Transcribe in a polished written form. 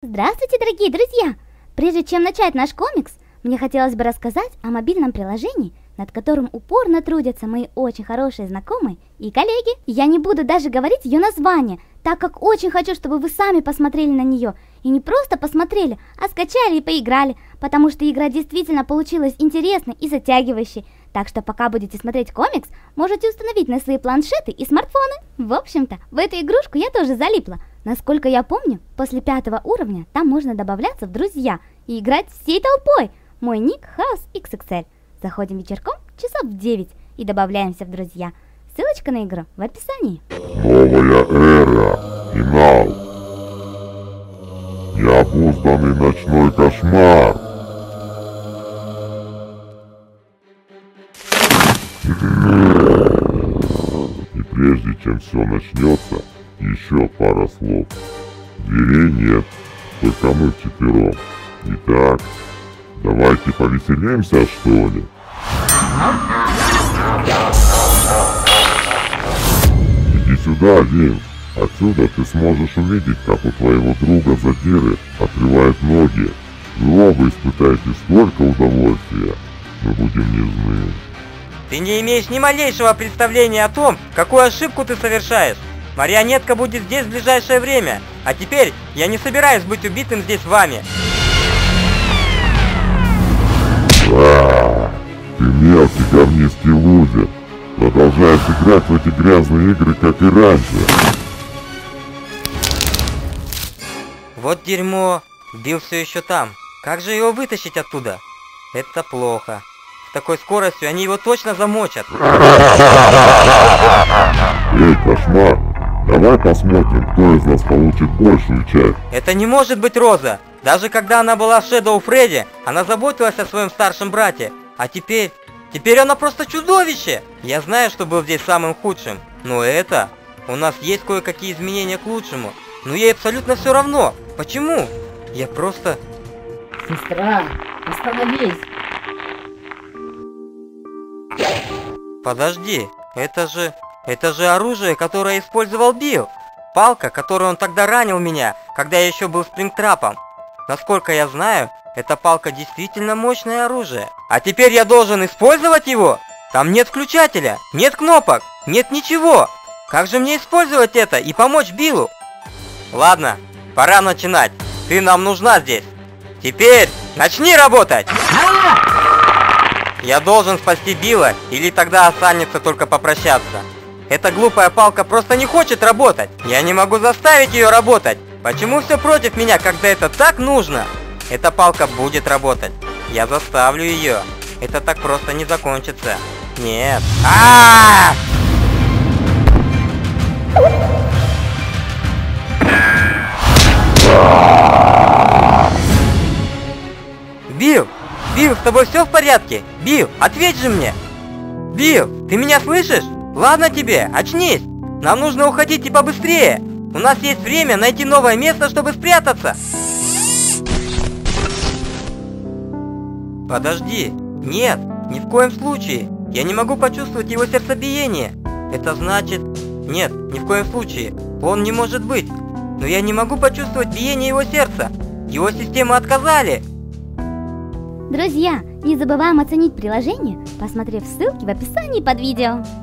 Здравствуйте, дорогие друзья! Прежде чем начать наш комикс, мне хотелось бы рассказать о мобильном приложении, над которым упорно трудятся мои очень хорошие знакомые и коллеги. Я не буду даже говорить ее название, так как очень хочу, чтобы вы сами посмотрели на нее. И не просто посмотрели, а скачали и поиграли, потому что игра действительно получилась интересной и затягивающей. Так что пока будете смотреть комикс, можете установить на свои планшеты и смартфоны. В общем-то, в эту игрушку я тоже залипла. Насколько я помню, после 5-го уровня там можно добавляться в друзья и играть всей толпой. Мой ник HausXXL. Заходим вечерком часов в 9 и добавляемся в друзья. Ссылочка на игру в описании. Новая эра. Финал. Необузданный ночной кошмар. И прежде чем все начнется, еще пара слов. Дверей нет, только мы вчетвером. Итак, давайте повеселимся, что ли? Иди сюда, Винс. Отсюда ты сможешь увидеть, как у твоего друга задиры отрывают ноги. Вы оба испытаете столько удовольствия. Мы будем нежны. Ты не имеешь ни малейшего представления о том, какую ошибку ты совершаешь. Марионетка будет здесь в ближайшее время. А теперь я не собираюсь быть убитым здесь вами. Ты мелкий говнистый лузер. Продолжаешь играть в эти грязные игры, как и раньше. Вот дерьмо. Билл все еще там. Как же его вытащить оттуда? Это плохо. С такой скоростью они его точно замочат. Эй, кошмар. Давай посмотрим, кто из нас получит большую часть. Это не может быть Роза. Даже когда она была в Shadow Freddy, она заботилась о своем старшем брате. А теперь она просто чудовище. Я знаю, что был здесь самым худшим. Но это... У нас есть кое-какие изменения к лучшему. Но ей абсолютно все равно. Почему? Я просто... Сестра, остановись. Подожди, это же оружие, которое использовал Билл. Палка, которой он тогда ранил меня, когда я еще был Спрингтрапом. Насколько я знаю, эта палка действительно мощное оружие. А теперь я должен использовать его? Там нет включателя, нет кнопок, нет ничего. Как же мне использовать это и помочь Биллу? Ладно, пора начинать. Ты нам нужна здесь. Теперь начни работать! Я должен спасти Билла, или тогда останется только попрощаться. Эта глупая палка просто не хочет работать. Я не могу заставить ее работать. Почему все против меня, когда это так нужно? Эта палка будет работать. Я заставлю ее. Это так просто не закончится. Нет. Билл! Билл, с тобой все в порядке? Билл, ответь же мне! Билл, ты меня слышишь? Ладно тебе, очнись! Нам нужно уходить и побыстрее! У нас есть время найти новое место, чтобы спрятаться! Подожди! Нет, ни в коем случае! Я не могу почувствовать его сердцебиение! Это значит... Нет, ни в коем случае! Он не может быть! Но я не могу почувствовать биение его сердца! Его системы отказали! Друзья, не забываем оценить приложение, посмотрев ссылки в описании под видео.